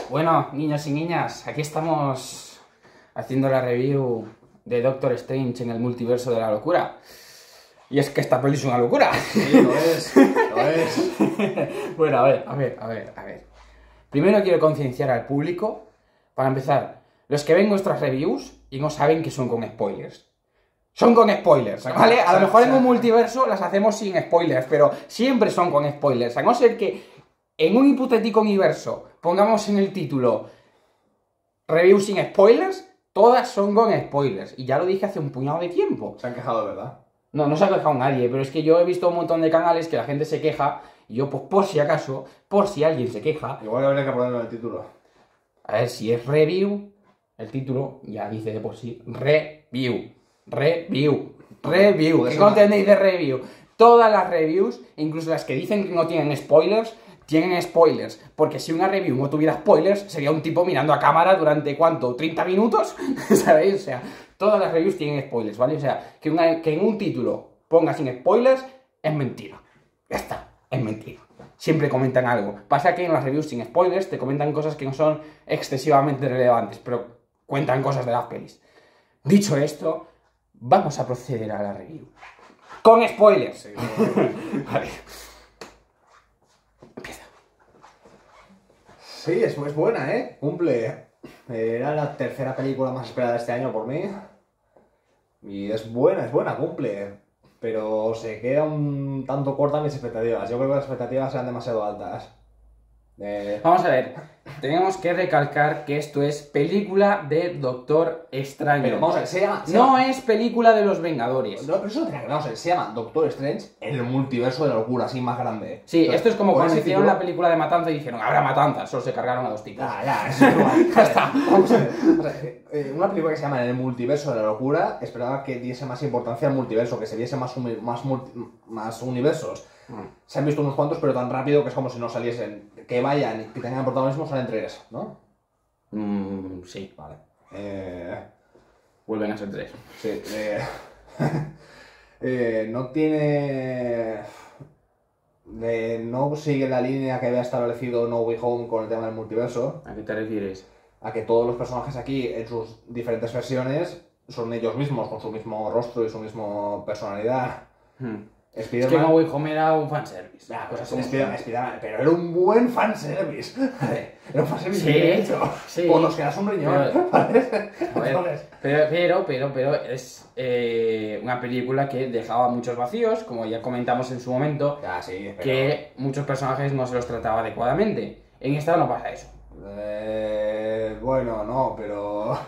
Bueno, niños y niñas, aquí estamos haciendo la review de Doctor Strange en el multiverso de la locura. Y es que esta peli es una locura. Sí, lo es. Bueno, a ver. Primero quiero concienciar al público. Para empezar, los que ven nuestras reviews y no saben que son con spoilers. Son con spoilers, ¿vale? A lo mejor en un multiverso las hacemos sin spoilers, pero siempre son con spoilers. A no ser que en un hipotético universo pongamos en el título review sin spoilers, todas son con spoilers. Y ya lo dije hace un puñado de tiempo. Se han quejado, ¿verdad? No se ha quejado nadie, pero es que yo he visto un montón de canales que la gente se queja. Y yo, pues por si acaso, por si alguien se queja... Igual habría que ponerlo en el título. A ver, si es review, el título ya dice de por sí review. ¿Qué contenéis de review? Todas las reviews, incluso las que dicen que no tienen spoilers, tienen spoilers. Porque si una review no tuviera spoilers, sería un tipo mirando a cámara durante, ¿cuánto? ¿30 minutos? ¿Sabéis? O sea, todas las reviews tienen spoilers, ¿vale? O sea, que en un título ponga sin spoilers es mentira. Ya está, es mentira. Siempre comentan algo. Pasa que en las reviews sin spoilers te comentan cosas que no son excesivamente relevantes, pero cuentan cosas de las pelis. Dicho esto, vamos a proceder a la review. Con spoilers. Sí, Vale. Empieza. sí, es buena, ¿eh? Cumple. Era la tercera película más esperada de este año por mí. Y es buena, cumple. Pero se queda un tanto corta mis expectativas. Yo creo que las expectativas eran demasiado altas. Vamos a ver, tenemos que recalcar que esto es película de Doctor Extraño. Pero vamos a ver, No es película de los Vengadores. No, pero eso no tiene que ver, vamos a ver, se llama Doctor Strange en el multiverso de la locura, así más grande. Sí, Entonces, esto es como con cuando ese hicieron título- la película de Matanza y dijeron, habrá matanzas, solo se cargaron a dos tipos. Ya, eso es igual. Ya está. Vamos a ver. Una película que se llama En el multiverso de la locura, esperaba que diese más importancia al multiverso, que se viese más universos. Se han visto unos cuantos, pero tan rápido que es como si no saliesen. Que vayan y que tengan protagonismo salen tres, ¿no? Sí, Vale. vuelven a ser tres. Sí. No tiene... no sigue la línea que había establecido No Way Home con el tema del multiverso. ¿A qué te refieres? A que todos los personajes aquí, en sus diferentes versiones, son ellos mismos, con su mismo rostro y su misma personalidad. Es que No Way Home era un fanservice. Pues Spider-Man, pero era un buen fanservice. Era un fanservice Sí, bien hecho. sí. Por los que das un riñón. Pero es una película que dejaba muchos vacíos, como ya comentamos en su momento, Ya, sí, pero... que muchos personajes no se los trataba adecuadamente. En esta no pasa eso. Bueno, no, pero...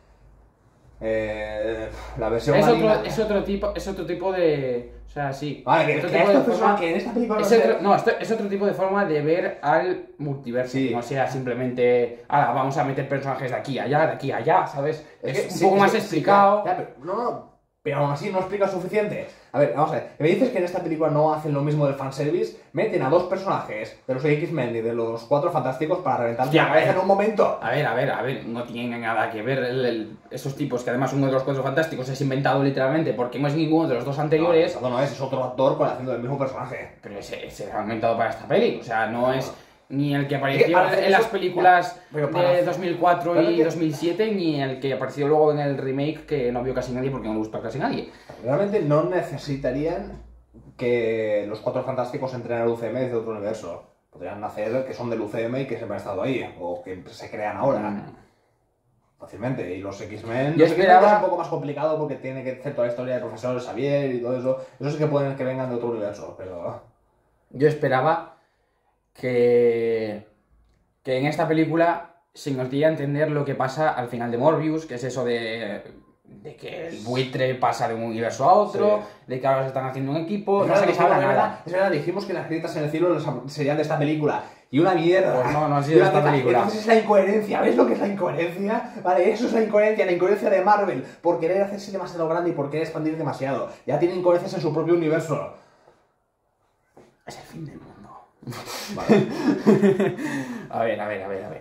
la versión marina... Es otro tipo de... O sea, sí. Vale, Otro que tipo de esta persona forma- que en esta película es otro tipo de forma de ver al multiverso. Sí. No sea simplemente, vamos a meter personajes de aquí a allá, ¿sabes? Es un sí, poco más sí, explicado. ya, pero, pero aún así no explica suficiente. A ver, vamos a ver. Me dices que en esta película no hacen lo mismo del fanservice, meten a dos personajes de los X-Men y de los Cuatro Fantásticos para reventar Ya, la cabeza a ver. en un momento. A ver, no tienen nada que ver esos tipos, que además uno de los Cuatro Fantásticos es inventado literalmente porque no es ninguno de los dos anteriores. No es otro actor haciendo el mismo personaje. Pero se ha inventado para esta peli, o sea, no es ni el que Es que apareció para hacer en las eso- películas ya, pero para de hacer- 2004 pero y que- 2007, ni el que apareció luego en el remake que no vio casi nadie porque no le gustó a casi nadie. Realmente no necesitarían que los Cuatro Fantásticos entren al UCM desde otro universo. Podrían hacer que son del UCM y que siempre han estado ahí, o que se crean ahora. Fácilmente. Y los X-Men... Yo Los esperaba- X-Men es un poco más complicado porque tiene que hacer toda la historia del profesor Xavier y todo eso. Eso sí que pueden que vengan de otro universo, pero... Yo esperaba que en esta película se nos diera a entender lo que pasa al final de Morbius, que es eso de que el buitre pasa de un universo a otro, de que ahora se están haciendo un equipo, no se les habla nada. Es verdad, dijimos que las grietas en el cielo serían de esta película. Y una mierda. Pues no ha sido de esta película. Entonces es la incoherencia. ¿Ves lo que es la incoherencia? Vale, eso es la incoherencia de Marvel. Por querer hacerse demasiado grande y por querer expandir demasiado. Ya tienen incoherencias en su propio universo. Es el fin del mundo. Vale. A ver.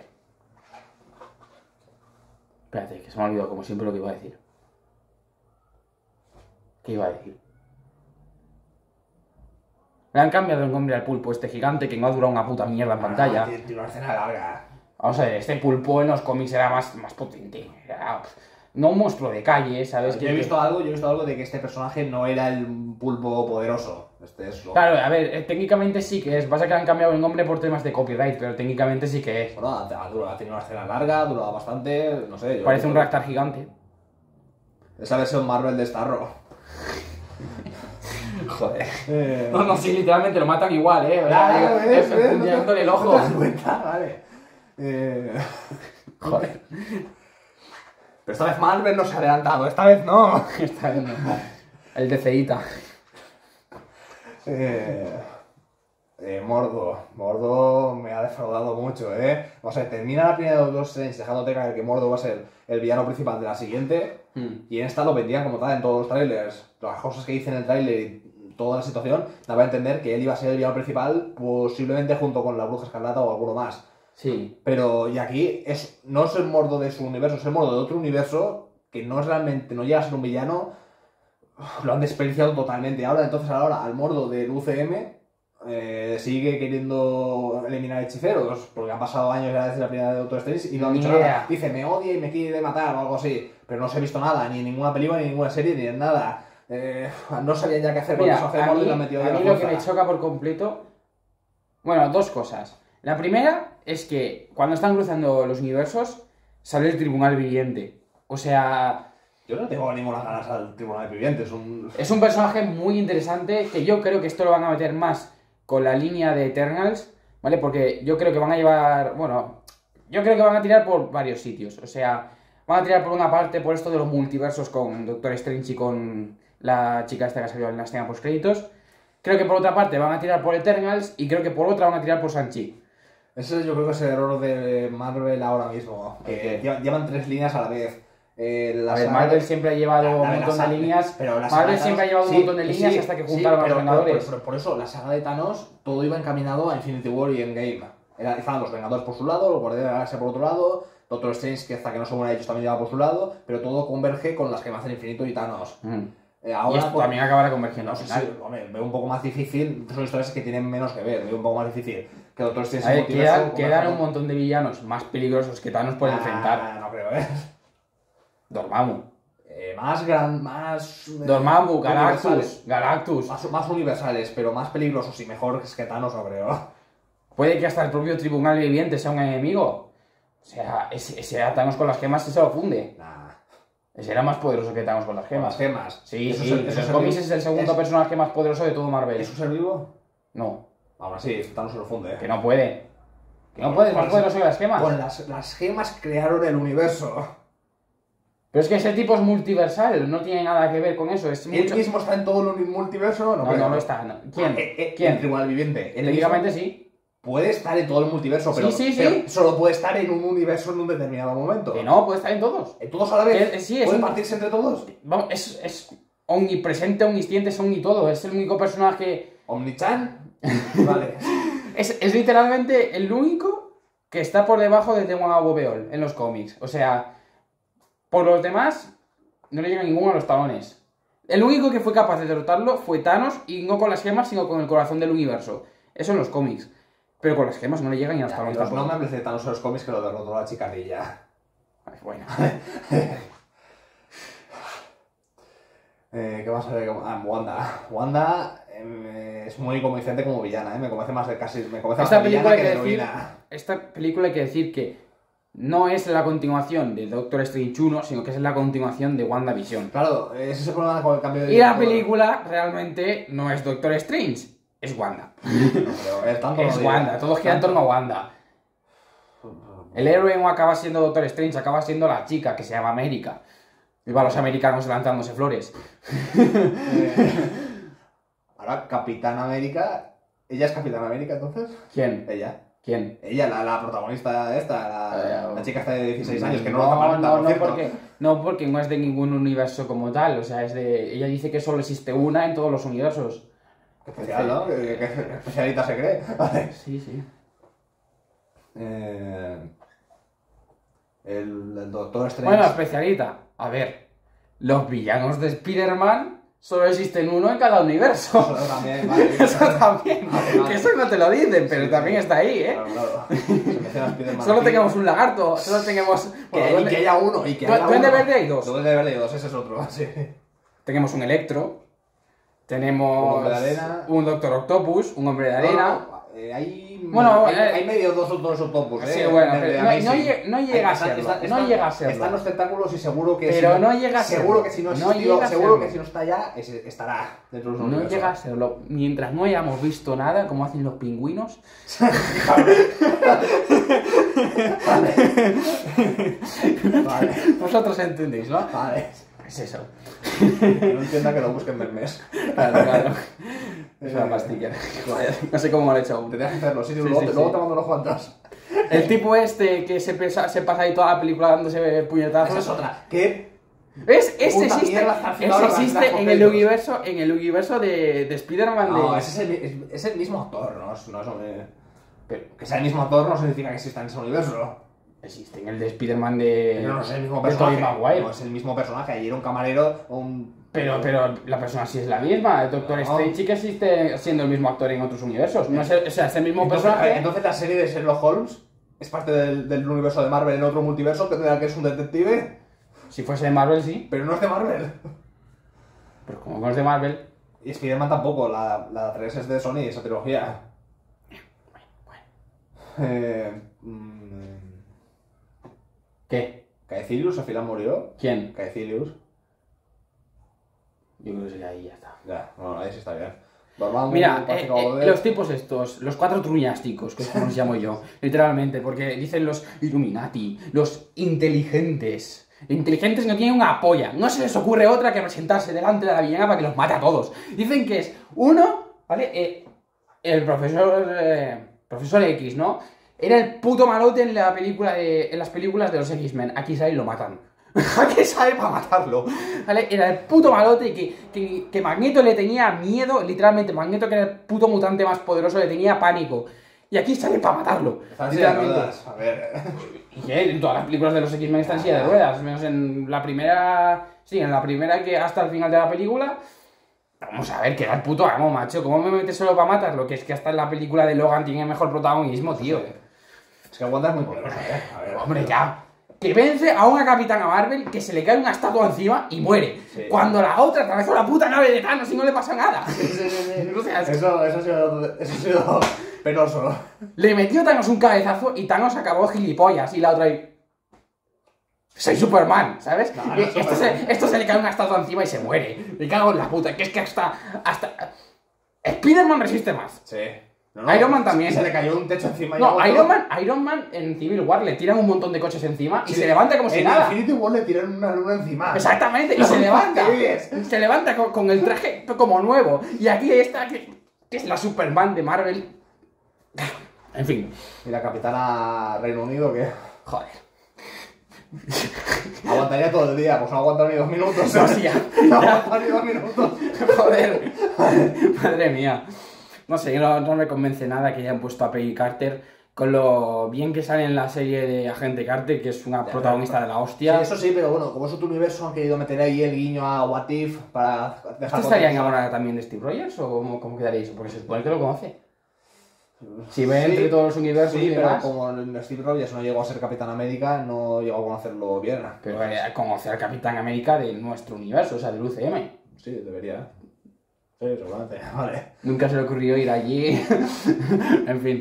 Espérate, que se me ha olvidado como siempre lo que iba a decir. ¿Qué iba a decir? Le han cambiado el nombre al pulpo este gigante que no ha durado una puta mierda en pantalla. Tiene una escena larga. Vamos a ver, este pulpo en los cómics era más potente. Era, no un monstruo de calle, ¿sabes? Yo he visto algo de que este personaje no era el pulpo poderoso. Este es lo... Claro, a ver, técnicamente sí que es. Pasa que han cambiado el nombre por temas de copyright, pero técnicamente sí que es. Bueno, ha tenido una escena larga, duraba bastante, no sé. Parece un Raktar gigante. Esa versión Marvel de Starro. Joder. No, sí, literalmente lo matan igual, Claro, Puñándole el ojo. ¿No te das cuenta? Vale. Joder. Pero esta vez Marvel no se ha adelantado, esta vez no. Está bien, no. El DCita. Mordo me ha defraudado mucho, O sea, termina la primera de Doctor Strange dejándote caer que Mordo va a ser el villano principal de la siguiente. Y en esta lo vendían como tal en todos los trailers. Las cosas que dicen en el trailer y toda la situación daba a entender que él iba a ser el villano principal, posiblemente junto con la Bruja Escarlata o alguno más. Sí. Pero, y aquí no es el Mordo de su universo, es el Mordo de otro universo que no es realmente, no llega a ser un villano. Lo han desperdiciado totalmente. Ahora, al Mordo del UCM sigue queriendo eliminar hechiceros, porque han pasado años ya desde la primera de Doctor Strange y no han dicho nada. Dice, me odia y me quiere matar o algo así, pero no se ha visto nada, ni en ninguna película, ni en ninguna serie, ni en nada. No sabían ya qué hacer con eso. A mí lo que me choca por completo... Bueno, dos cosas. La primera es que cuando están cruzando los universos sale el Tribunal Viviente. O sea... Yo no tengo ninguna ganas al Tribunal Viviente. Es un personaje muy interesante que yo creo que esto lo van a meter más con la línea de Eternals, ¿vale? Porque yo creo que van a llevar... Bueno, yo creo que van a tirar por varios sitios. O sea, van a tirar por una parte por esto de los multiversos con Doctor Strange y con la chica esta que ha salido en la escena post créditos. Creo que por otra parte van a tirar por Eternals y creo que por otra van a tirar por Shang-Chi. Ese yo creo que es el error de Marvel ahora mismo. Que llevan 3 líneas a la vez. Marvel siempre ha llevado un montón de líneas. Pero Marvel siempre ha llevado un montón de líneas hasta que juntaron a los Vengadores. Por eso, la saga de Thanos, todo iba encaminado a Infinity War y Endgame. Estaban los Vengadores por su lado, los Guardianes de la Galaxia por otro lado, Doctor Strange, que hasta que no se muera ellos también lleva por su lado, pero todo converge con las gemas del infinito y Thanos. Ahora, y esto también acabará convergiendo. No sé si, veo un poco más difícil, son historias que tienen menos que ver, veo un poco más difícil que Doctor Strange. Quedan un montón de villanos más peligrosos que Thanos puede enfrentar. No creo, Dormammu. Dormammu, Galactus. Más universales, pero más peligrosos y mejores que Thanos, no creo. Puede que hasta el propio Tribunal Viviente sea un enemigo. O sea, ese Thanos con las gemas se lo funde. Ese era más poderoso que Thanos con las gemas. ¿Con las gemas? Sí, sí. En los cómics es el segundo personaje más poderoso de todo Marvel. ¿Es un ser vivo? No. Aún así, Thanos se lo funde. Que no puede. Que no puede, es más poderoso que las gemas. Con las gemas crearon el universo. Pero es que ese tipo es multiversal, no tiene nada que ver con eso. ¿Él mismo está en todo el multiverso? No lo está. No. ¿Quién? ¿Quién? El Tribunal Viviente. Técnicamente sí. Puede estar en todo el multiverso, pero solo puede estar en un universo en un determinado momento. Que no, puede estar en todos. ¿En todos a la vez? Sí, ¿Puede partirse entre todos? Vamos, es omnipresente, omnisciente, es omnitodo. Es el único personaje... ¿Omnichan? Vale. es literalmente el único que está por debajo de Demon Aboveol en los cómics. O sea, por los demás no le llega ninguno a los talones. El único que fue capaz de derrotarlo fue Thanos, y no con las gemas, sino con el corazón del universo. Eso en los cómics. Pero con las gemas no le llegan ni a los talones. Los nombres de Thanos en los cómics que lo derrotó la chicardilla. Bueno. ¿Qué más? Wanda. Wanda es muy convincente como villana, Me convence más de casi... Me convence más de villana que de heroína. Esta película hay que decir que no es la continuación de Doctor Strange 1, sino que es la continuación de WandaVision. Claro, ese es el problema con el cambio de... Y la película realmente no es Doctor Strange, es Wanda. Es Wanda, todo gira en torno a Wanda. El héroe no acaba siendo Doctor Strange, acaba siendo la chica que se llama América. Y va los americanos lanzándose flores. Ahora, Capitán América... ¿Ella es Capitán América entonces? ¿Quién? Ella. ¿Quién? Ella, la protagonista esta, la chica esta de 16 años, que porque no es de ningún universo como tal, o sea, es de... Ella dice que solo existe una en todos los universos. Qué especial, ¿no? ¿Qué especialita se cree? Vale. Sí. El Doctor Strange... Bueno, especialita. A ver, los villanos de Spider-Man solo existen uno en cada universo. Eso también, vale. Eso también. Vale. Que eso no te lo dicen, pero sí, también está ahí, Claro. Se menciona a Spider-Man Solo aquí. tenemos un lagarto, solo tenemos... Y que haya uno, y que haya uno. Duende Verde hay dos. Duende Verde hay dos, ese es otro, sí. Tenemos un Electro, tenemos Un hombre de arena. un Doctor Octopus, un hombre de arena... Bueno, hay medio dos octopus, Sí, bueno, de pero Amazing. no llega a serlo. No llega a serlo. Están los tentáculos y seguro que Pero si no llega a serlo. seguro que si no No existió, llega a seguro serlo. que si no está ya, estará dentro de un No universo. llega a serlo. Mientras no hayamos visto nada, como hacen los pingüinos. Vale, Vosotros entendéis, ¿no? vale. Es eso. Que no entienda que lo busquen memes. Claro, claro. Es una pastilla. No sé cómo lo he hecho aún. Tendrías que hacerlo, sí, Sí, luego, sí, luego sí. te mando unos cuantos. El tipo este que se pasa ahí toda la película dándose puñetazos. Esa es otra. ¿Qué? ¿Ves? Ese Puta existe, mierda, hasta el ese final lo existe arrastras en el por universo de Spider-Man. No, de... ese es el mismo actor, no es pero que sea el mismo actor no significa que exista en ese universo. Existe en el de Spider-Man de... Pero no es el mismo de Tobey personaje. Maguire. No es el mismo personaje. Ayer era un camarero, un... Pero la persona sí es la misma. El Doctor No. Strange sí que existe siendo el mismo actor en otros universos. No es o sea, es el mismo personaje. Entonces la serie de Sherlock Holmes es parte del universo de Marvel en otro multiverso, que es un detective, Si fuese de Marvel, sí. pero no es de Marvel. Pero como no es de Marvel... Y Spider-Man tampoco, la 3 es de Sony, esa trilogía. ¿Qué? Caecilius al final murió. ¿Quién? Caecilius. Yo creo que sería ahí, ya está. Ya, bueno, ahí sí está bien. Dormammu, Mira, Págica Bode. los tipos estos, los cuatro truñásticos, que es como los llamo yo, literalmente, porque dicen los Illuminati, los inteligentes. Inteligentes no tienen una polla, no se les ocurre otra que presentarse delante de la villana para que los mate a todos. Dicen que es uno, ¿vale? El profesor X, ¿no? Era el puto malote en las películas de los X-Men. Aquí sale y lo matan. Aquí sale para matarlo. ¿Vale? Era el puto malote que Magneto le tenía miedo, literalmente. Magneto, que era el puto mutante más poderoso, le tenía pánico. Y aquí sale para matarlo. Están en silla de Literalmente. ruedas. A ver. ¿Y qué? En todas las películas de los X-Men están en silla de ruedas. Menos en la primera. Sí, en la primera que hasta el final de la película. Vamos a ver, que era el puto amo, macho. ¿Cómo me metes solo para matarlo? Que es que hasta en la película de Logan tiene mejor protagonismo, tío. Es que Wanda es muy poderosa, A ver. Hombre, ya. Que vence a una Capitana Marvel que se le cae una estatua encima y muere. Sí. Cuando la otra atravesó la puta nave de Thanos y no le pasa nada. O sea, Eso ha sido penoso. le metió Thanos un cabezazo y Thanos acabó gilipollas. Y la otra ahí... Soy Superman, ¿sabes? No, no es Esto se le cae una estatua encima y se muere. Me cago en la puta. Que es que hasta... Spider-Man resiste más. Sí. Iron Man también. Se le cayó un techo encima y No, otro. Iron Man en Civil War le tiran un montón de coches encima y Sí. se levanta como si en nada. Infinity War le tiran una luna encima. Exactamente, y se levanta. ¿Qué dices? Se levanta con el traje como nuevo. Y aquí está, que es la Superman de Marvel. En fin, Y la capitana Reino Unido, que joder. aguantaría todo el día, pues no aguanta ni 2 minutos. No, sí, ya. No aguanta ni 2 minutos. Joder. Madre mía. No sé, no me convence nada que hayan puesto a Peggy Carter con lo bien que sale en la serie de Agente Carter, que es una protagonista de la Sí, hostia. eso sí, pero bueno, como es otro universo, han querido meter ahí el guiño a What If para dejar ¿Esta estaría contexto. enamorada también de Steve Rogers o cómo quedaría eso? Porque se supone que lo conoce. Si ve entre todos los universos Sí, y pero demás. como Steve Rogers no llegó a ser Capitán América, no llegó a conocerlo bien. Pero conocer al Capitán América de nuestro universo, o sea, del UCM. Sí, debería. Sí, seguramente. Vale. Nunca se le ocurrió ir allí. En fin.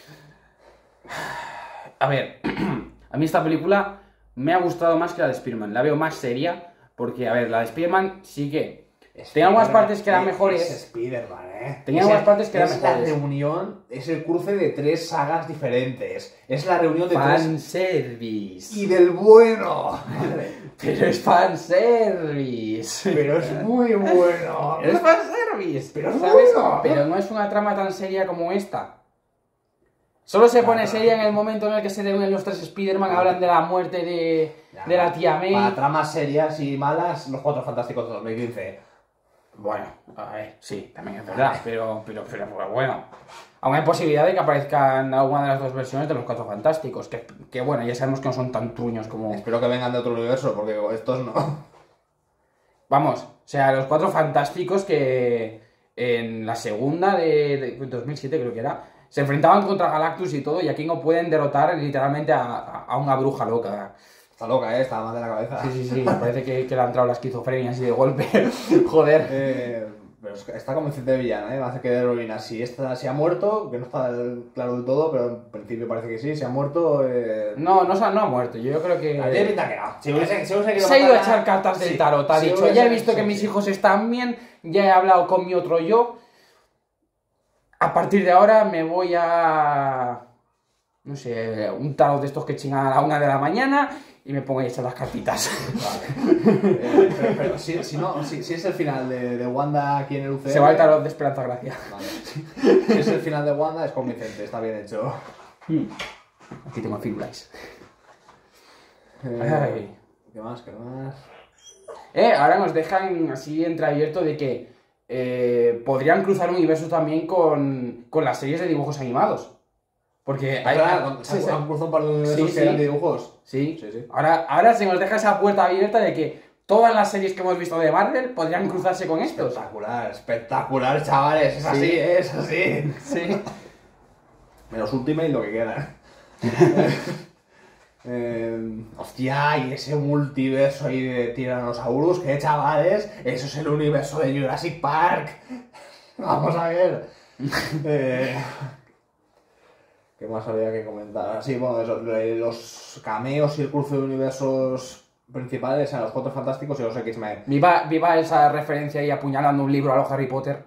A ver, a mí esta película me ha gustado más que la de Spider-Man. La veo más seria porque, a ver, la de Spider-Man sí que... Tenía algunas partes que eran mejores. Es Spider-Man, Tenía algunas partes que eran es mejores. la reunión, es el cruce de 3 sagas diferentes. Es la reunión de 3... Fanservice. Y del bueno. Pero es fanservice. Pero es muy bueno. Es fanservice. Pero es ¿sabes? bueno. Pero no es una trama tan seria como esta. Solo se pone seria en el momento en el que se reúnen los 3 Spider-Man, hablan de la muerte de la tía May. Para tramas serias y malas, los 4 Fantásticos de 2015. Bueno, a ver, sí, también es verdad, pero bueno. Aún hay posibilidad de que aparezcan alguna de las dos versiones de los 4 Fantásticos, que bueno, ya sabemos que no son tan truños como... Espero que vengan de otro universo, porque estos no. Vamos, o sea, los 4 Fantásticos que en la segunda de 2007 creo que era, Se enfrentaban contra Galactus y todo, y aquí no pueden derrotar literalmente a una bruja loca. Está loca, está mal de la cabeza. Sí, parece que le ha entrado la esquizofrenia así de golpe. Joder. Pero está convincente de villana, ¿eh? Hace que de heroína. Si ha muerto, que no está claro del todo, pero en principio parece que sí, si ha muerto... No ha muerto, yo creo que... Tiene pinta que no. Si hubiese se ha ido a echar cartas del tarot, ha dicho, ya he visto que mis sí. hijos están bien, ya he hablado con mi otro yo, a partir de ahora me voy a... no sé, un tarot de estos que chingan a la 1 de la mañana y me pongo a echar las cartitas. Vale. Pero si es el final de Wanda aquí en el UCM... Se va el tarot de Esperanza Gracia. Vale. Si es el final de Wanda, es convincente, está bien hecho. Aquí tengo a Firulais. ¿Qué más? Ahora nos dejan así entreabierto de que podrían cruzar universos también con las series de dibujos animados. Porque hay... ¿Han cruzado un par de universos que eran de dibujos? Sí. Ahora se nos deja esa puerta abierta de que todas las series que hemos visto de Marvel podrían cruzarse con estos. Espectacular, chavales. Es así. Sí. Menos Ultimate lo que queda. Hostia, y ese multiverso ahí de Tyrannosaurus, que chavales, eso es el universo de Jurassic Park. Vamos a ver. ¿Qué más había que comentar? Sí, bueno, los cameos y el cruce de universos principales a los Cuatro Fantásticos y los X-Men. Viva esa referencia ahí apuñalando un libro a los Harry Potter.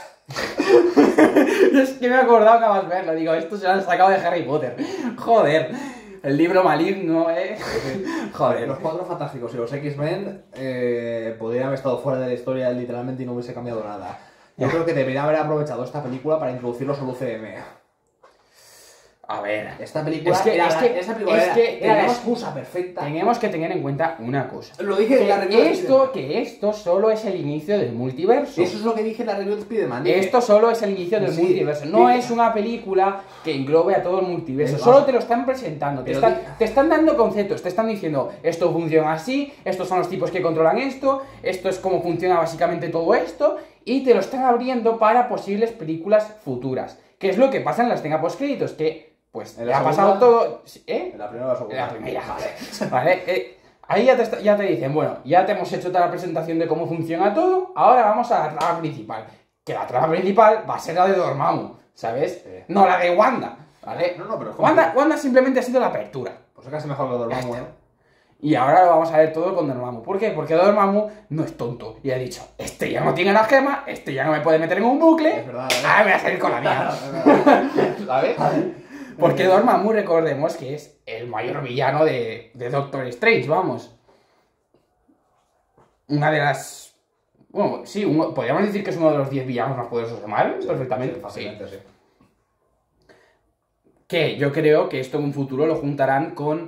Es que me he acordado que vas a verlo. Digo, esto se lo han sacado de Harry Potter. Joder. El libro maligno, Joder. Los Cuatro Fantásticos y los X-Men podrían haber estado fuera de la historia literalmente y no hubiese cambiado nada. Yo creo que debería haber aprovechado esta película para introducirlos al UCM. A ver, esta película era la excusa perfecta. Tenemos que tener en cuenta una cosa. Lo dije en la review que esto solo es el inicio del multiverso. Eso es lo que dije en la review de Spider-Man. Esto solo es el inicio del multiverso. No es una película que englobe a todo el multiverso. Solo te lo están presentando. Te están dando conceptos. Te están diciendo, esto funciona así, estos son los tipos que controlan esto es cómo funciona básicamente todo esto. Y te lo están abriendo para posibles películas futuras. ¿Qué es lo que pasa en la escena post-créditos? Que pues ha pasado todo... En la primera o la segunda. En la primera, vale. Ahí ya te dicen, bueno, ya te hemos hecho toda la presentación de cómo funciona todo, ahora vamos a la trama principal. Que la trama principal va a ser la de Dormammu, ¿sabes? Sí. No la de Wanda, ¿vale? No, pero... Wanda simplemente ha sido la apertura. Pues es casi mejor que Dormammu, Y ahora lo vamos a ver todo con Dormammu. ¿Por qué? Porque Dormammu no es tonto. Y ha dicho, este ya no tiene la gema, este ya no me puede meter en un bucle. Es verdad, me voy a salir con la mía. ¿Sabes? Porque Dormammu, recordemos que es el mayor villano de Doctor Strange, vamos. Una de las... Bueno, sí, podríamos decir que es uno de los 10 villanos más poderosos de Marvel, sí, perfectamente. Sí, fácilmente, sí. Que yo creo que esto en un futuro lo juntarán con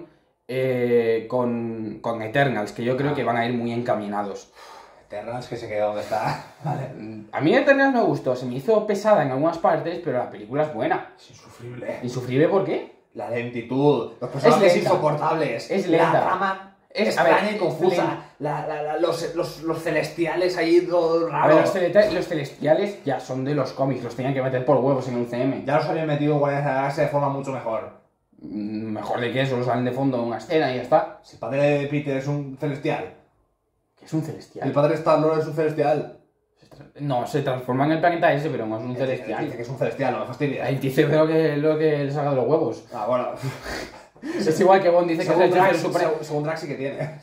Eternals, que yo creo que van a ir muy encaminados. Eternals que se queda donde está. Vale. A mí Eternals me gustó, se me hizo pesada en algunas partes, pero la película es buena. Es insufrible. ¿Insufrible por qué? La lentitud, los personajes insoportables. Es lenta. La trama extraña y confusa. Los celestiales ahí todo raro. A ver, los celestiales ya son de los cómics, los tenían que meter por huevos en el UCM. Ya los habían metido en Guardianes de la Galaxia de forma mucho mejor. Mejor de que eso, salen de fondo en una escena y ya está. Si el padre de Peter es un celestial. ¿Qué es un celestial? El padre de Star-Lord es un celestial. No, se transforma en el planeta ese, pero no es un celestial. Dice que es un celestial, no me fastidia. Él dice lo que le saca de los huevos. Ah, bueno. Es igual que Bond dice que es el tercer supremo. Según Drax sí que tiene.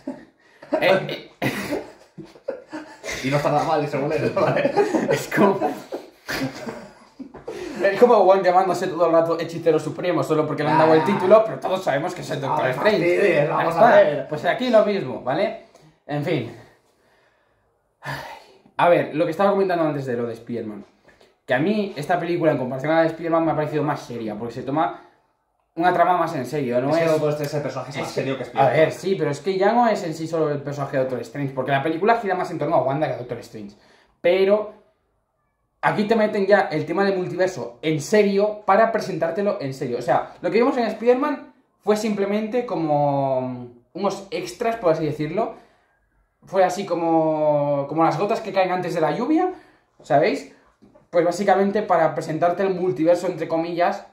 Y no está nada mal, según él, ¿vale? Es como Bond llamándose todo el rato hechicero supremo solo porque le han dado el título, pero todos sabemos que es el Doctor Strange. Vamos a ver. Pues aquí lo mismo, ¿vale? En fin. A ver, lo que estaba comentando antes de lo de Spider-Man. Que a mí esta película, en comparación a la de Spider-Man, me ha parecido más seria, porque se toma una trama más en serio, ¿no? Es que Doctor Strange es el personaje más serio que Spider-Man. A ver, sí, pero es que ya no es en sí solo el personaje de Doctor Strange, porque la película gira más en torno a Wanda que a Doctor Strange. Pero aquí te meten ya el tema del multiverso en serio para presentártelo en serio. O sea, lo que vimos en Spider-Man fue simplemente como unos extras, por así decirlo. Fue así como las gotas que caen antes de la lluvia, ¿sabéis? pues básicamente para presentarte el multiverso, entre comillas,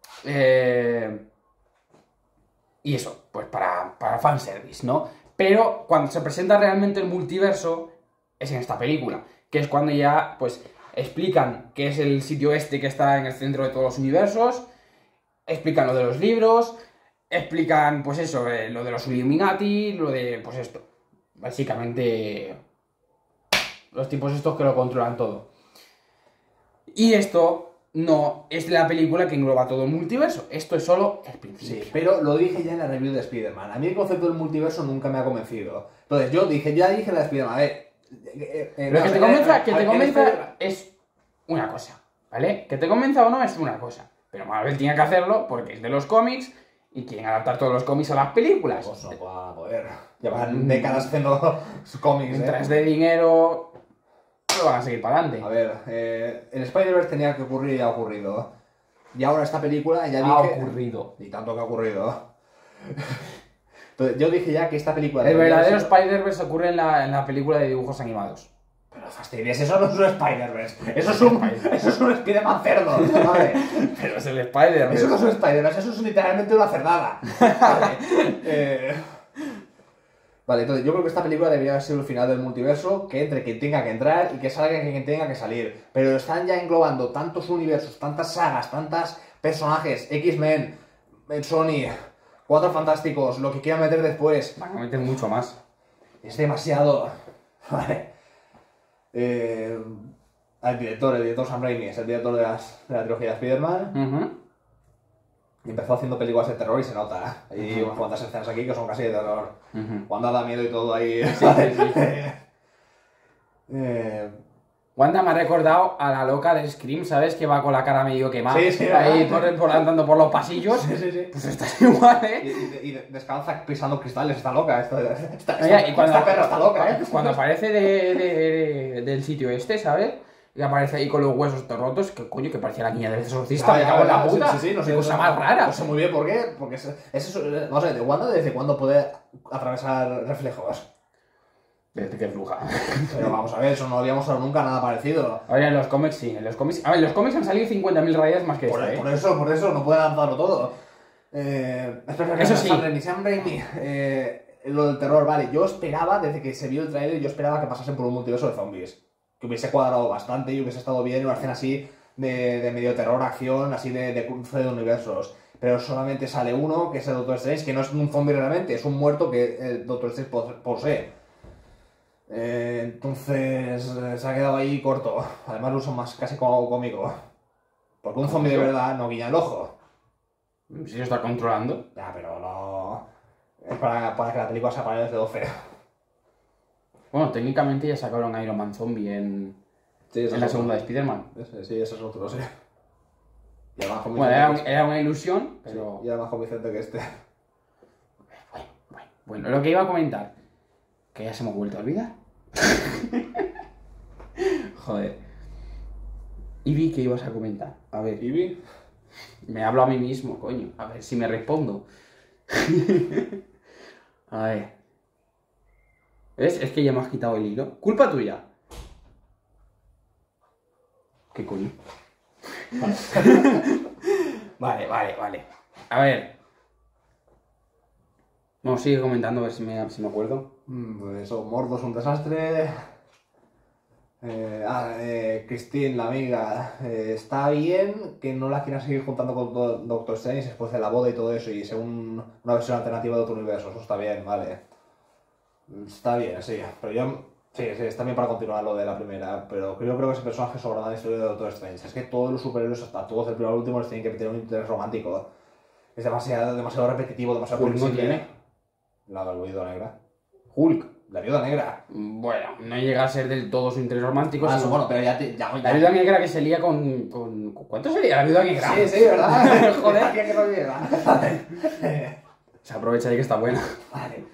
y eso, pues para fanservice, ¿no? Pero cuando se presenta realmente el multiverso es en esta película, que es cuando ya, pues, explican qué es el sitio este que está en el centro de todos los universos, explican lo de los libros, explican, pues eso, lo de los Illuminati, lo de, pues esto, básicamente los tipos estos que lo controlan todo. Y esto no es la película que engloba todo el multiverso, esto es solo el principio. Sí, pero lo dije ya en la review de Spider-Man. A mí el concepto del multiverso nunca me ha convencido. Entonces yo dije, ya dije la de Spider-Man, a ver... Lo que te convenza es una cosa, ¿vale? Que te convenza o no es una cosa. Pero Marvel tiene que hacerlo porque es de los cómics y quieren adaptar todos los cómics a las películas. Pues no va a poder. Llevan décadas haciendo sus cómics, Mientras de dinero, lo van a seguir para adelante. A ver, el Spider-Verse tenía que ocurrir y ha ocurrido. Y ahora esta película ya Ha dije... ocurrido. Y tanto que ha ocurrido. Entonces, yo dije ya que esta película... El verdadero ser... Spider-Verse ocurre en la película de dibujos animados. Pero fastidies, eso no es un Spider-Verse. Eso es un Spider-Man cerdo, ¿vale? Pero es el Spider-Verse. Eso no es un Spider-Verse, eso es literalmente una cerdada. Vale, entonces yo creo que esta película debería haber sido el final del multiverso, que entre quien tenga que entrar y que salga quien tenga que salir. Pero están ya englobando tantos universos, tantas sagas, tantos personajes, X-Men, Sony, Cuatro Fantásticos, lo que quieran meter después. Van a meter mucho más. Es demasiado. Vale. El director Sam Raimi, es el director de la trilogía de Spider-Man. Y empezó haciendo películas de terror y se nota. Hay unas cuantas escenas aquí que son casi de terror. Wanda da miedo y todo ahí. Sí. Wanda me ha recordado a la loca de Scream, ¿sabes? Que va con la cara medio quemada. Sí, ahí andando por los pasillos. Sí. Pues estás igual, ¿eh? Y descalza pisando cristales, está loca. Esta perra está loca, ¿eh? Cuando aparece del sitio este, ¿sabes? Y aparece ahí con los huesos todos rotos, que coño, que parecía la niña del exorcista, me cago en la puta. Sí, no sé, qué cosa más rara. No sé muy bien por qué, porque vamos a ver, de Wanda desde cuándo puede atravesar reflejos. Desde que fluja. Pero vamos a ver, eso no habíamos hablado nunca nada parecido. Ahora en los cómics sí, en los cómics... A ver, en los cómics han salido 50.000 rayas más que Por esta, eso, no pueden adaptarlo todo. Eso sí. Sam Raimi, lo del terror, vale, yo esperaba, desde que se vio el trailer, yo esperaba que pasasen por un multiverso de zombies. Que hubiese cuadrado bastante y hubiese estado bien una escena así de medio terror, acción, así de cruce de universos. Pero solamente sale uno, que es el Doctor Strange, que no es un zombie realmente, es un muerto que el Doctor Strange posee. Entonces se ha quedado ahí corto. Además lo usan más casi como algo cómico. Porque un zombie de verdad no guiña el ojo. Si lo está controlando. Ya, pero no... Es para que la película se apague desde 12. Bueno, técnicamente ya sacaron Iron Man Zombie en la segunda de Spider-Man. Sí, eso es otro, sí. Y más bueno, era una ilusión, pero... Sí, y era más convincente que este. Bueno, lo que iba a comentar, que ya se me ha vuelto a olvidar. Joder. Ivy, ¿qué ibas a comentar? A ver. ¿Ivy? Me hablo a mí mismo, coño. A ver si me respondo. A ver. ¿Ves? Es que ya me has quitado el hilo. Culpa tuya. ¿Qué coño? Vale. A ver. No, sigue comentando a ver si me acuerdo. Pues eso, Mordo es un desastre. Christine, la amiga, está bien que no la quieran seguir juntando con Doctor Strange después de la boda y todo eso, y según una versión alternativa de otro universo. Eso está bien, vale. Está bien, sí, pero yo... Sí, está bien para continuar lo de la primera, pero yo creo que ese personaje sobraba la historia de Doctor Strange. Es que todos los superhéroes, hasta todos del primero al último, les tienen que meter un interés romántico. Es demasiado repetitivo, demasiado Hulk no tiene. La Viuda Negra. Hulk. La Viuda Negra. Bueno, no llega a ser del todo su interés romántico. Eso, bueno, pero ya. La Viuda Negra que se lía con... ¿Cuánto se lía la Viuda Negra? Sí, ¿verdad? Joder. Que no llega. Se aprovecha de que está buena. Vale.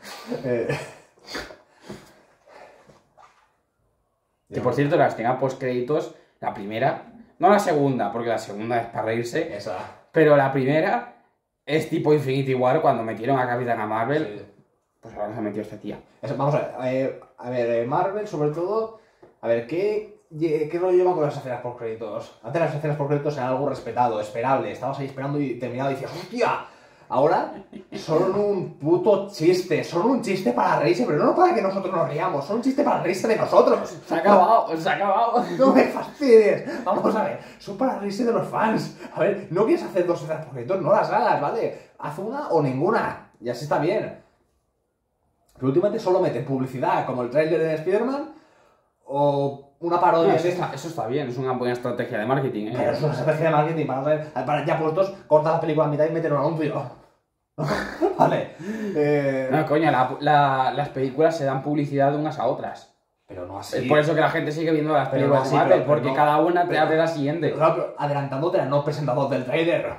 Que por cierto, la escena post-créditos, la primera, no la segunda, porque la segunda es para reírse, Esa. pero la primera es tipo Infinity War cuando metieron a Capitana Marvel. Sí. Pues ahora se ha metido esta tía. Vamos a ver, Marvel sobre todo, a ver, ¿qué ¿Qué rollo llevan con las escenas por créditos? Antes las escenas por créditos eran algo respetado, esperable. Estabas ahí esperando y terminaba y decías, ¡hostia! Ahora son un puto chiste. Son un chiste para reírse, pero no para que nosotros nos riamos. Son un chiste para reírse de nosotros. Se ha acabado, se ha acabado. No me fastidies. Vamos a ver, son para reírse de los fans. A ver, no quieres hacer 2 escenas por créditos, no las hagas, ¿vale? Haz una o ninguna. Y así está bien. Pero últimamente solo meten publicidad, como el tráiler de Spider-Man, o una parodia. Eso está bien, es una buena estrategia de marketing, ¿eh? Pero es una estrategia de marketing para ya puestos, cortar la película a mitad y meter un anuncio. Vale. No, coño, las películas se dan publicidad unas a otras. Pero no así. Es por eso que la gente sigue viendo las Pero películas no así, de Marvel, pero porque no. cada una te Pero- abre la siguiente. Claro, pero adelantándote a no presentador del trailer.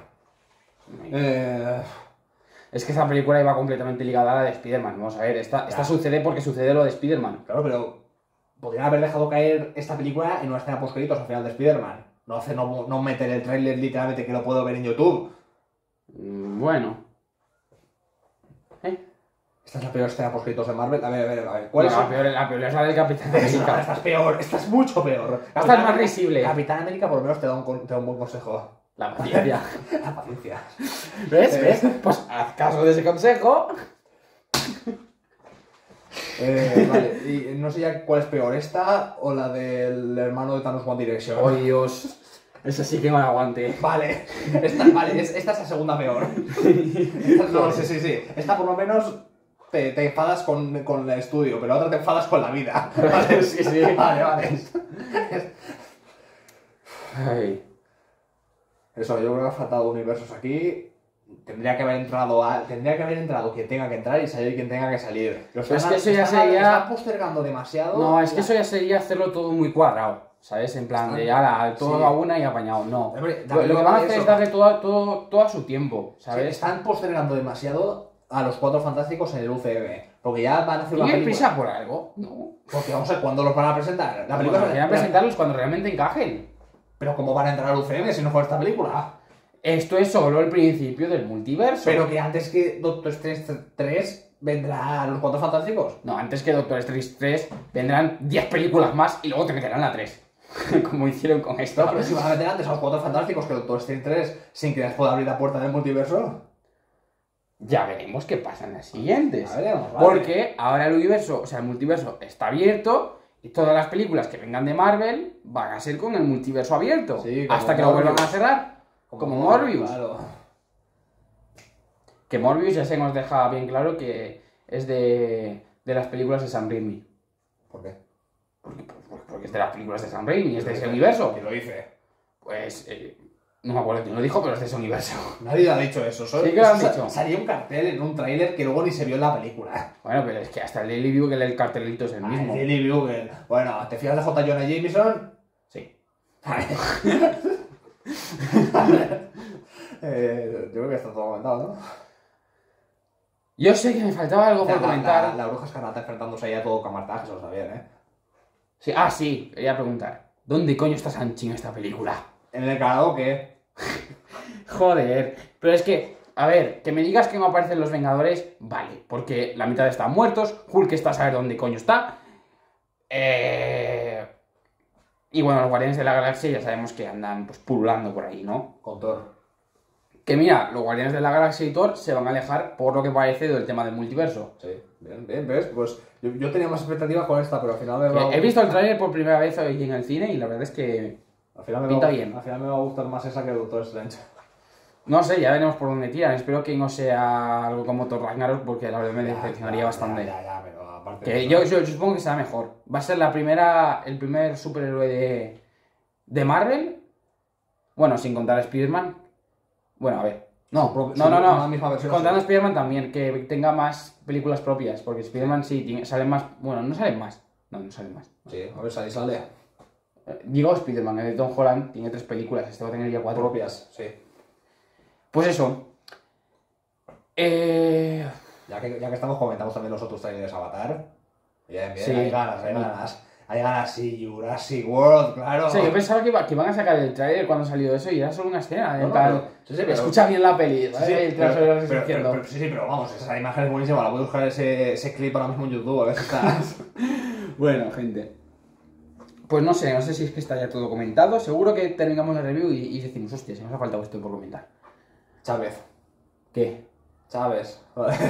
Es que esta película iba completamente ligada a la de Spider-Man. Vamos a ver, esta sucede porque sucede lo de Spider-Man. Claro, pero podrían haber dejado caer esta película en una escena post-créditos al final de Spider-Man. No meter el trailer literalmente que lo puedo ver en YouTube. Bueno. Esta es la peor escena post-créditos de Marvel. A ver. ¿Cuál es? La peor es la del Capitán América. Esta es peor, esta es mucho peor. Esta es más risible. Capitán América por lo menos te da un buen consejo. La paciencia. La paciencia. ¿Ves? Pues haz caso de ese consejo. Vale, y no sé ya cuál es peor, esta o la del hermano de Thanos One Direction. Oh, Dios. Esa sí que me la aguante. Vale, esta es la segunda peor. No, sí. Esta por lo menos te enfadas con el estudio, pero la otra te enfadas con la vida. ¿Vale? Sí. Vale. Ay. Eso, yo creo que ha faltado universos aquí. Tendría que haber entrado quien tenga que entrar y salir quien tenga que salir. Pero es que eso ya sería... Están postergando demasiado. No, es que eso ya sería hacerlo todo muy cuadrado. ¿Sabes? En plan de, ala, todo Sí. a una y apañado. No. Hombre, Lo que van a hacer eso. es darle todo a su tiempo. Sí, ¿Sabes? están postergando demasiado a los Cuatro Fantásticos en el UCM. Porque ya van a hacer una ¿Tienen película. prisa por algo? No. Porque vamos a ver cuándo los van a presentar. La película Quieran presentarlos cuando realmente encajen. Pero ¿cómo van a entrar al UCM si no fuera esta película? Esto es solo el principio del multiverso. Pero que antes que Doctor Strange 3 vendrá los Cuatro Fantásticos. No, antes que Doctor Strange 3 vendrán 10 películas más y luego te meterán la 3. Como hicieron con esto. No, pero si van a meter antes a los Cuatro Fantásticos que Doctor Strange 3 sin que les pueda abrir la puerta del multiverso. Ya veremos qué pasa en las siguientes. Ya veremos, vale. Porque ahora el universo, o sea, el multiverso está abierto y todas las películas que vengan de Marvel van a ser con el multiverso abierto. Sí, como hasta que lo vuelvan a Morbius. cerrar. Como Morbius. Claro. Que Morbius ya se nos deja bien claro que es de las películas de Sam Raimi. ¿Por qué? Porque es de las películas de Sam Raimi, es de ese universo. ¿Quién lo dice? Pues, no me acuerdo quién lo dijo, pero es de ese universo. Nadie ha dicho eso. Sí que lo han dicho. Salía un cartel en un tráiler que luego ni se vio en la película. Bueno, pero es que hasta el Daily Bugle el cartelito es el mismo. El Daily Bugle. Bueno, ¿te fías de J. Jonah Jameson? Sí. Yo creo que está todo comentado, ¿no? Yo sé que me faltaba algo por comentar. La bruja escarlata enfrentándose ahí a todo camartaje, eso está bien, ¿eh? Sí, sí, quería preguntar. ¿Dónde coño está Sanchi en esta película? En el karaoke. Joder, pero es que, a ver, que me digas que no aparecen los Vengadores, vale, porque la mitad están muertos, Hulk está a saber dónde coño está. Y bueno, los Guardianes de la Galaxia ya sabemos que andan pues pululando por ahí, ¿no? Con Thor. Que mira, los Guardianes de la Galaxia y Thor se van a alejar por lo que parece del tema del multiverso. Sí, bien, ¿ves? Pues yo tenía más expectativas con esta, pero al final me va He visto el tráiler por primera vez hoy en el cine y la verdad es que Al final pinta bien. Al final me va a gustar más esa que Doctor Strange. no sé, ya veremos por dónde tiran. Espero que no sea algo como Thor Ragnarok porque la verdad me decepcionaría bastante. Ya, pero aparte... Que de yo eso- supongo que será mejor. Va a ser el primer superhéroe de Marvel. Bueno, sin contar a Spider-Man. Bueno, a ver. No. Una misma versión. Contando a Spider-Man también, que tenga más películas propias. Porque Spider-Man sí, salen más. Bueno, no salen más. No salen más. Sí, a ver, ahí sale. Digo Spider-Man, el de Tom Holland tiene 3 películas. Este va a tener ya 4. Propias, sí. Pues eso. Ya que estamos, comentamos también los otros trailers de Avatar. Bien, Sí. hay ganas. Hay ganas, sí, Jurassic World, claro. O sea, yo pensaba que iban a sacar el trailer cuando salió eso y era solo una escena. No, En no, plan, pero- escucha bien la peli, ¿vale? Sí, El trailer lo que estoy diciendo. pero vamos, esa imagen es buenísima. La voy a buscar ese clip ahora mismo en YouTube, a ver si está. Bueno, gente. Pues no sé si es que está ya todo comentado. Seguro que terminamos la review y decimos, hostia, se nos ha faltado esto por comentar. Chávez. ¿Qué? Chávez.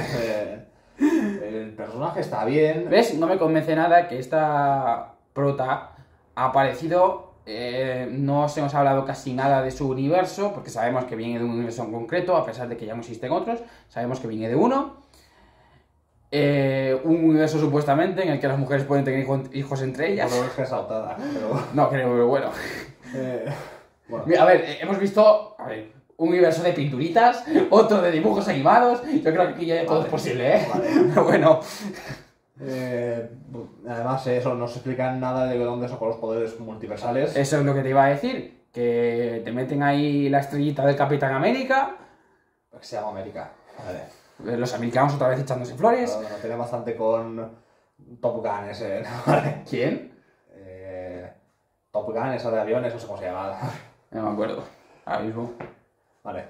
El personaje está bien. ¿Ves? No me convence nada que esta prota ha aparecido. No se nos ha hablado casi nada de su universo, porque sabemos que viene de un universo en concreto, a pesar de que ya no existen otros. Sabemos que viene de uno. Un universo supuestamente en el que las mujeres pueden tener hijos entre ellas. No es que es sautada, pero... No creo, pero bueno. Bueno. Mira, a ver, hemos visto un universo de pinturitas, otro de dibujos animados. Yo creo que aquí ya todo es posible, ¿eh? Vale. Pero bueno. Además, eso, no se explica nada de dónde son los poderes multiversales. Eso es lo que te iba a decir. Que te meten ahí la estrellita del Capitán América. Que se llama América. Vale. Los americanos otra vez echándose flores. No, tiene bastante con Top Gun ese, ¿vale? ¿Quién? Top Gun, esa de aviones, no sé cómo se llama. No me acuerdo. Ahora mismo. Vale.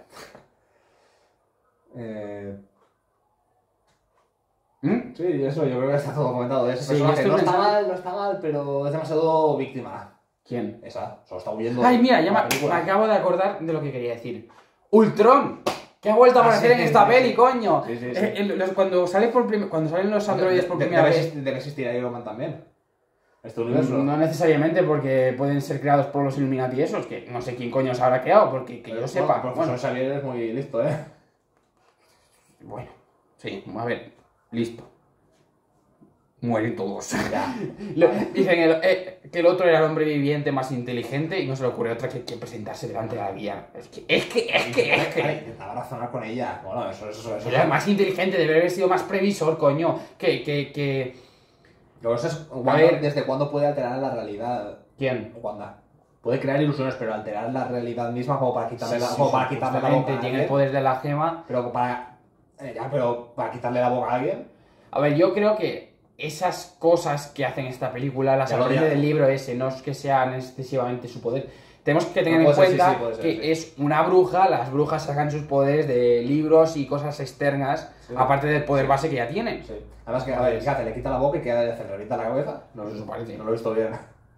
Sí, eso, yo creo que está todo comentado. Ese Sí, personaje estoy no está pensando- mal, no está mal, pero es demasiado víctima. ¿Quién? Esa, solo está huyendo. Ay, mira, ya de la me película. acabo de acordar de lo que quería decir. ¡Ultron! Que ha vuelto a Ah, aparecer sí, en sí, esta sí, peli, sí. coño. Sí, sí, sí. Cuando salen los androides por primera vez. Debe existir Iron Man también. Este universo. No necesariamente porque pueden ser creados por los Illuminati esos, que no sé quién coño se habrá creado, porque que yo sepa. El profesor Xavier es muy listo, ¿eh? Bueno, sí, a ver, listo. Mueren todos. Ya. Dicen que el otro era el hombre viviente más inteligente y no se le ocurre otra que presentarse delante de la guía. Es que. Intentaba razonar con ella. Bueno, eso. Era el más inteligente, debe haber sido más previsor, coño. Que. Lo que es A ver. desde cuándo puede alterar la realidad. ¿Quién? Wanda. Puede crear ilusiones, pero alterar la realidad misma como para quitarle la boca a Supuestamente tiene el alguien. poder de la gema. Pero para quitarle la boca a alguien. A ver, yo creo que esas cosas que hacen esta película las Ya lo aprende ya. del libro ese, no es que sean excesivamente su poder. Tenemos que tener No, en puede ser, cuenta sí, puede ser, que sí. es una bruja, las brujas sacan sus poderes de libros y cosas externas, Sí. aparte del poder base que ya tienen. Sí. Además que, a ver, ¿qué hace? ¿Le quita la boca y qué hace? ¿Le quita la cabeza? No, Eso parece. no lo he visto bien.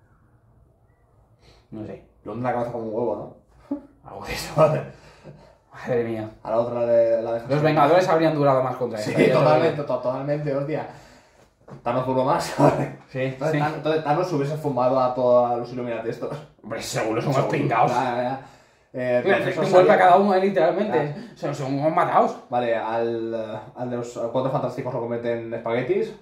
No sé, Le hunde la cabeza como un huevo, ¿no? algo de eso. Vale. Madre mía. A la otra la deja. Los Vengadores habrían durado más contra Sí, esta, ya te lo totalmente, digo. totalmente, hostia. Thanos duró más, ¿vale? Sí, Entonces, sí. entonces Thanos hubiese fumado a todos los Illuminati estos. Hombre, seguro son unos pingados. Ya. Le Entonces, un golpe a cada uno, Ya. literalmente. Son unos matados. Vale, al de los Cuatro Fantásticos lo convierten en espaguetis.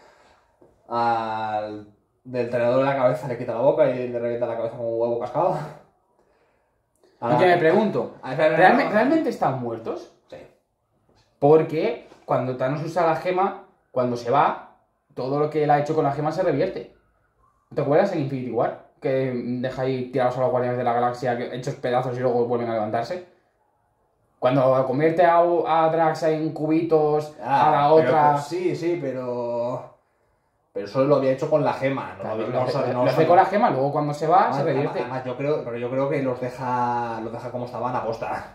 Al del tenedor de la cabeza le quita la boca y le revienta la cabeza como un huevo cascado. Y que me pregunto, espera, ¿realmente están muertos? Sí. Porque cuando Thanos usa la gema, cuando se va, todo lo que él ha hecho con la gema se revierte. ¿Te acuerdas en Infinity War? Que deja ahí tirados a los Guardianes de la Galaxia hechos pedazos y luego vuelven a levantarse. Cuando convierte a Drax en cubitos, a la otra... Sí, pero... Pero eso lo había hecho con la gema. No, Claro, no lo hace con la gema, luego cuando se va, se revierte. Además, yo creo que los deja como estaban a posta.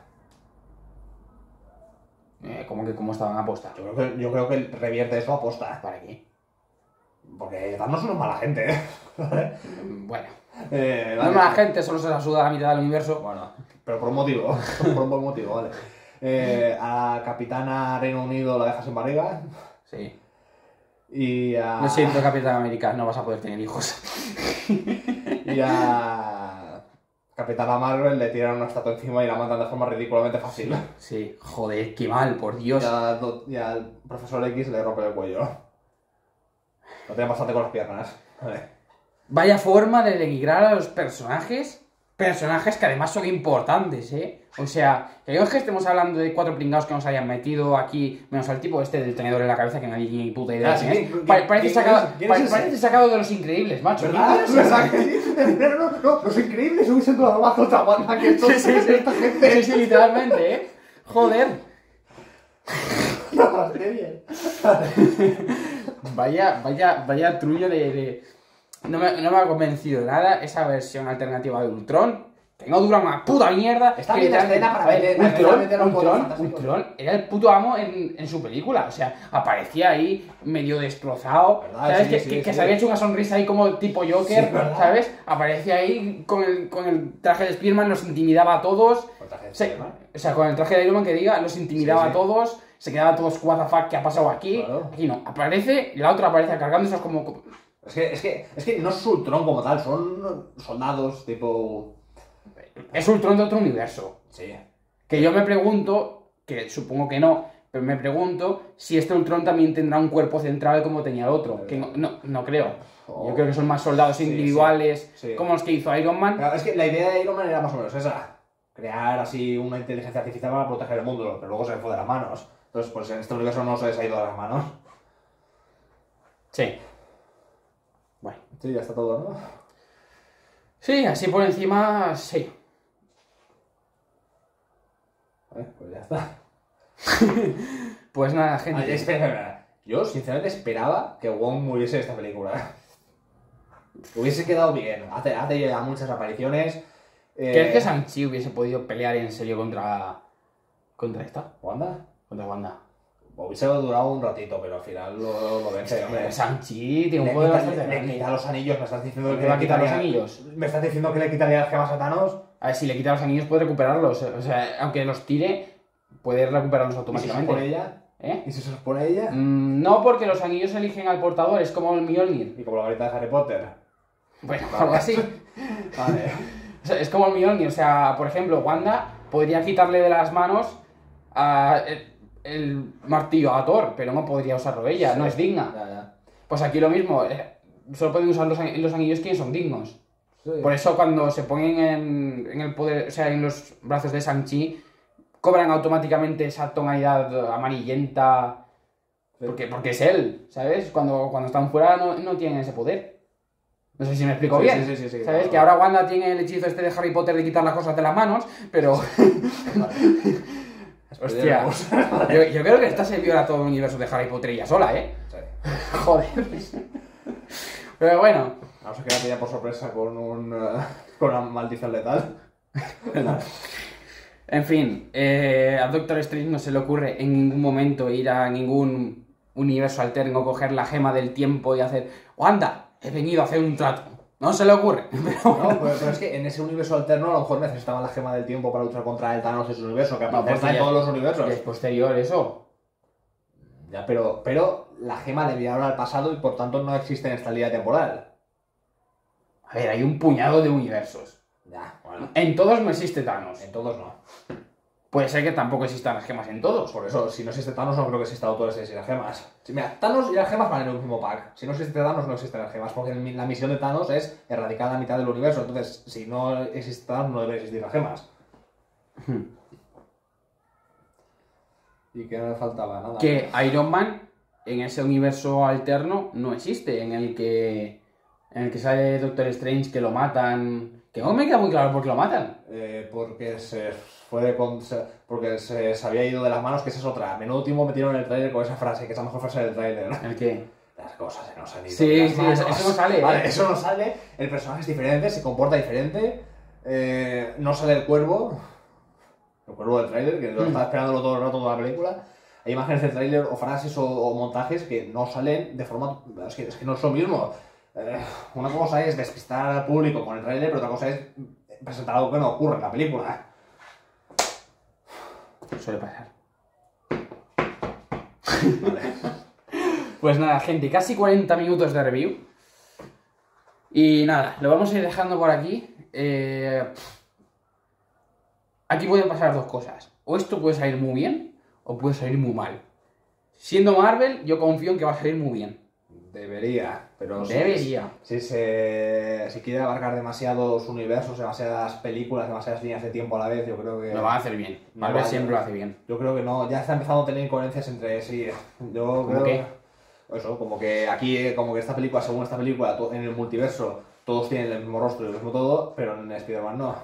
¿Cómo estaban a posta? Yo creo que revierte eso a posta. ¿Para qué? Porque Thanos no es mala gente, ¿eh? Bueno. Vale. No es mala gente, solo se la suda la mitad del universo. Bueno, pero por un motivo. Por un buen motivo, vale. A Capitana Reino Unido la deja sin barriga. Sí. Y a... Lo siento, Capitán América, no vas a poder tener hijos. Y a Capitana Marvel le tiran una estatua encima y la matan de forma ridículamente fácil. Sí, joder, qué mal, por Dios. Y al profesor X le rompe el cuello. Lo tiene bastante con las piernas. Vale. Vaya forma de denigrar a los personajes. Personajes que además son importantes, ¿eh? O sea, que no es que estemos hablando de 4 pringados que nos hayan metido aquí, menos al tipo este del tenedor en la cabeza que nadie tiene ni puta idea Ah, de quién sí, es. ¿quién- Parece quién sacado, es ese? parece sacado de Los Increíbles, macho. ¿Verdad? ¿Quién es ese? ¿Verdad que sí? No, los increíbles hubiesen dado más otra banda que estos, Sí, esta gente. sí, literalmente, ¿eh? Joder. No, bastante bien. Vaya trullo de... No me ha convencido nada esa versión alternativa de Ultron. Que no dura una puta mierda. Está que bien la literalmente- escena para a ver, meter- Ultron, para meter a un poder Ultron, fantástico. Ultron era el puto amo en su película. O sea, aparecía ahí medio destrozado. ¿Verdad? ¿Sabes? Sí, que, sí, que sí. se había hecho una sonrisa ahí como tipo Joker. Sí, ¿verdad? ¿Sabes? Aparecía ahí con el traje de Spiderman, los intimidaba a todos. Con traje de Se- Spiderman. o sea, con el traje de Iron Man que diga, los intimidaba Sí, a sí. todos. Se quedaba todos, what the fuck, ¿qué ha pasado aquí? Claro. Aquí no. Aparece, y la otra aparece cargando, eso es como... Es que no es Ultron como tal, son soldados tipo... Es Ultron de otro universo. Sí. Que yo me pregunto, que supongo que no, pero me pregunto si este Ultron también tendrá un cuerpo central como tenía el otro. Que no creo. Oh. Yo creo que son más soldados Sí, individuales, sí, sí. como los que hizo Iron Man. Claro, es que la idea de Iron Man era más o menos esa. Crear así una inteligencia artificial para proteger el mundo, pero luego se le fue de las manos. Entonces, pues en este universo no se les ha ido de las manos. Sí. Bueno. Sí, ya está todo, ¿no? Sí, así por encima, sí. Pues ya está. Pues nada, gente. Ay, espera. Yo sinceramente esperaba que Wong muriese en esta película. Hubiese quedado bien. Hace ya muchas apariciones. ¿Crees que Shang-Chi hubiese podido pelear en serio contra esta? ¿Wanda? Contra Wanda. Hubiese durado un ratito, pero al final lo vence, hombre. Shang-Chi tiene un Le poder quita, bastante le grande. quita los anillos, me estás diciendo ¿Le que va a le quitar los quitaría- anillos? ¿Me estás diciendo que le quitaría las gemas a Thanos? A ver, si le quita los anillos puede recuperarlos. O sea, aunque los tire, puede recuperarlos ¿Y si se automáticamente. los pone ella? ¿Eh? ¿Y si se los pone ella? No, porque los anillos eligen al portador, es como el Mjolnir. Y como la varita de Harry Potter. Bueno, algo así. Vale. O sea, es como el Mjolnir. O sea, por ejemplo, Wanda podría quitarle de las manos el martillo a Thor, pero no podría usarlo ella, no es digna. Ya. Pues aquí lo mismo, solo pueden usar los anillos quienes son dignos. Sí. Por eso cuando se ponen en el poder, o sea, en los brazos de Shang-Chi, cobran automáticamente esa tonalidad amarillenta. Porque es él, ¿sabes? Cuando están fuera no tienen ese poder. No sé si me explico Sí, bien. sí, ¿Sabes? claro. Que ahora Wanda tiene el hechizo este de Harry Potter de quitar las cosas de las manos, pero... Hostia. Yo creo que esta se viola todo el universo de Harry Potter ella sola, ¿eh? Sí. Joder. Pero bueno. Vamos a quedar ya por sorpresa con una maldición letal. En fin, a Doctor Strange no se le ocurre en ningún momento ir a ningún universo alterno, coger la gema del tiempo y hacer Wanda, he venido a hacer un trato. No se le ocurre. No, pero es que en ese universo alterno a lo mejor necesitaban la gema del tiempo para luchar contra el Thanos de su universo, que No, aparece porque en ya- todos los universos. Es posterior eso. Ya, pero la gema le enviaron al pasado y por tanto no existe en esta línea temporal. A ver, hay un puñado de universos. Ya, bueno. En todos no existe Thanos. En todos no. Puede ser que tampoco existan las gemas en todos. Por eso, si no existe Thanos, no creo que exista Doctor Strange y las gemas. Sí, mira, Thanos y las gemas van en el mismo pack. Si no existe Thanos, no existen las gemas. Porque la misión de Thanos es erradicar la mitad del universo. Entonces, si no existe Thanos, no deben existir las gemas. ¿Y qué no le faltaba? Nada. Que Iron Man en ese universo alterno no existe, en el que sale Doctor Strange que lo matan. Que no me queda muy claro por qué lo matan. Porque porque se había ido de las manos, que esa es otra. Menudo tiempo metieron en el tráiler con esa frase, que es la mejor frase del tráiler. ¿El qué? Las cosas se nos han ido Sí, de las sí, manos. eso no sale, Vale, ¿eh? eso no sale. El personaje es diferente, se comporta diferente. No sale el cuervo. El cuervo del tráiler, que lo estaba esperándolo todo el rato toda la película. Hay imágenes del tráiler o frases o montajes que no salen de forma... Es que no es lo mismo. Una cosa es despistar al público con el tráiler, pero otra cosa es presentar algo que no ocurre en la película. Suele pasar. Vale. Pues nada, gente, casi 40 minutos de review. Y nada, lo vamos a ir dejando por aquí. Aquí pueden pasar dos cosas. O esto puede salir muy bien, o puede salir muy mal. Siendo Marvel, yo confío en que va a salir muy bien. Debería, pero Debería. Si quiere abarcar demasiados universos, demasiadas películas, demasiadas líneas de tiempo a la vez, yo creo que... Lo van a hacer bien. No Marvel vale. siempre lo hace bien. Yo creo que no, ya está empezando a tener incoherencias entre sí. Yo ¿Cómo creo qué? Eso, como que aquí, como que esta película, según esta película, en el multiverso, todos tienen el mismo rostro y el mismo todo, pero en Spider-Man no.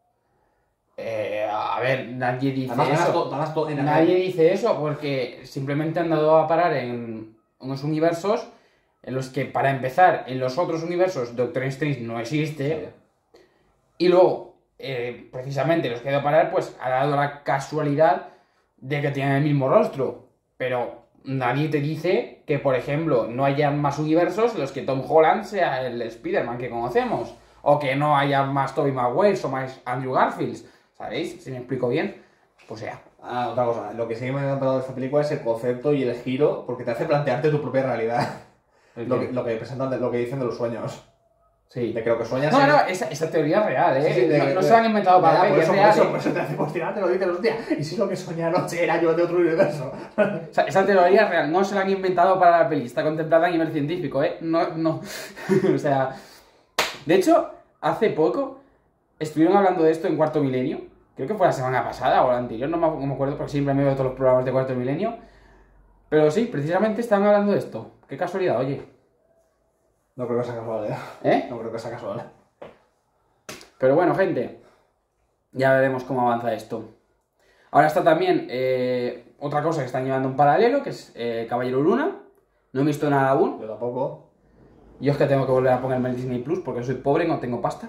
A ver, nadie dice eso. Además, Nadie dice eso porque simplemente han dado a parar en unos universos en los que, para empezar, en los otros universos Doctor Strange no existe. Y luego, precisamente los que ha ido a parar, pues ha dado la casualidad de que tienen el mismo rostro. Pero nadie te dice que, por ejemplo, no haya más universos en los que Tom Holland sea el Spider-Man que conocemos. O que no haya más Tobey Maguire o más Andrew Garfield. ¿Sabéis? Si me explico bien. Pues sea. Ah, otra cosa, lo que sí me ha encantado de esta película es el concepto y el giro, porque te hace plantearte tu propia realidad. Lo que presentan, lo que dicen de los sueños. Sí. De que lo que sueñas No, esa teoría es real, ¿eh? Sí, no se la han inventado para la peli, es real. Por eso te hace cuestionarte, lo dices, hostia, ¿y si lo que soñé anoche era yo de otro universo? O sea, esa teoría es real, no se la han inventado para la peli, está contemplada a nivel científico, ¿eh? No. O sea. De hecho, hace poco estuvieron hablando de esto en Cuarto Milenio. Creo que fue la semana pasada o la anterior, no me acuerdo, porque siempre me veo todos los programas de Cuarto Milenio. Pero sí, precisamente estaban hablando de esto. Qué casualidad, oye. No creo que sea casual, ¿Eh? No creo que sea casual. Pero bueno, gente, ya veremos cómo avanza esto. Ahora está también otra cosa que están llevando en paralelo, que es Caballero Luna. No he visto nada aún. Yo tampoco. Yo es que tengo que volver a ponerme el Disney Plus porque soy pobre y no tengo pasta.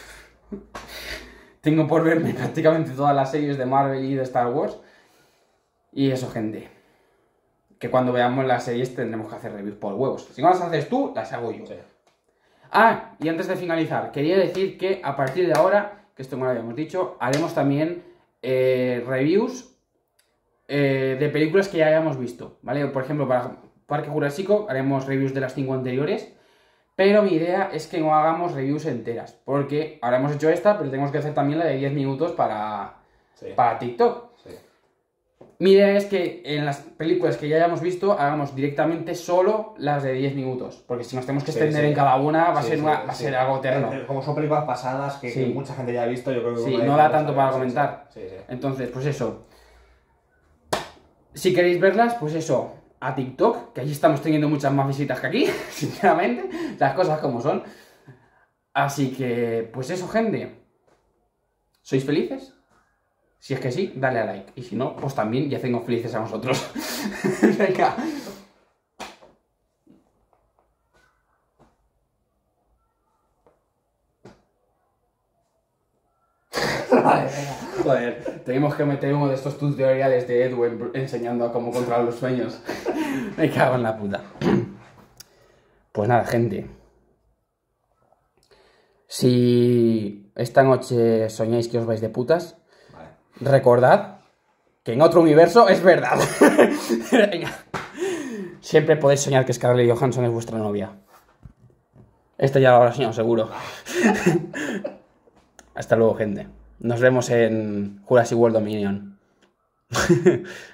Tengo por verme prácticamente todas las series de Marvel y de Star Wars. Y eso, gente. Que cuando veamos las series tendremos que hacer reviews por huevos. Si no las haces tú, las hago yo. Sí. Ah, y antes de finalizar, quería decir que a partir de ahora, que esto no lo habíamos dicho, haremos también reviews de películas que ya hayamos visto, ¿vale? Por ejemplo, para Parque Jurásico haremos reviews de las 5 anteriores, pero mi idea es que no hagamos reviews enteras, porque ahora hemos hecho esta, pero tenemos que hacer también la de 10 minutos para TikTok. Sí. Mi idea es que en las películas que ya hayamos visto hagamos directamente solo las de 10 minutos, porque si nos tenemos que extender en cada una va a ser algo eterno. Como son películas pasadas que mucha gente ya ha visto, yo creo que... Sí, no da tanto para comentar. Sí. Entonces, pues eso. Si queréis verlas, pues eso, a TikTok, que allí estamos teniendo muchas más visitas que aquí, sinceramente, las cosas como son. Así que, pues eso, gente. ¿Sois felices? Si es que sí, dale a like. Y si no, pues también ya hacemos felices a nosotros. Venga. Vale, venga. Joder, tenemos que meter uno de estos tutoriales de Edu enseñando a cómo controlar los sueños. Me cago en la puta. Pues nada, gente. Si esta noche soñáis que os vais de putas, recordad que en otro universo es verdad. Venga. Siempre podéis soñar que Scarlett Johansson es vuestra novia. Esto ya lo habrá soñado seguro. Hasta luego, gente. Nos vemos en Jurassic World Dominion.